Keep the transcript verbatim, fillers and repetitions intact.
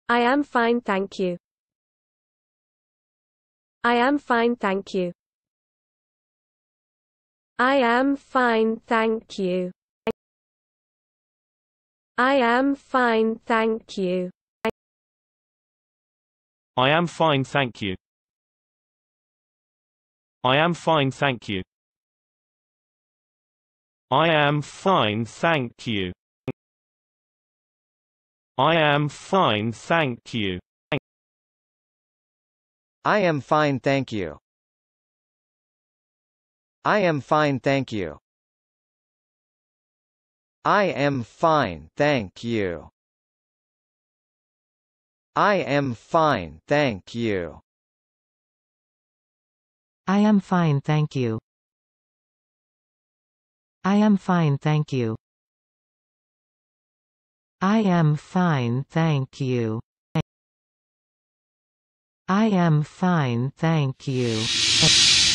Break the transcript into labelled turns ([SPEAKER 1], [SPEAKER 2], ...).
[SPEAKER 1] I am fine, thank you. I am fine, thank you. I am fine, thank you. I am fine, thank you.
[SPEAKER 2] I am fine, thank you. I am fine, thank you. I am fine, thank you. I am fine, thank you.
[SPEAKER 3] I am fine, thank you. I am fine, thank you. I am fine, thank you. I am fine, thank you.
[SPEAKER 4] I am fine, thank you. I am fine, thank you. I am fine, thank you. I am fine, thank you.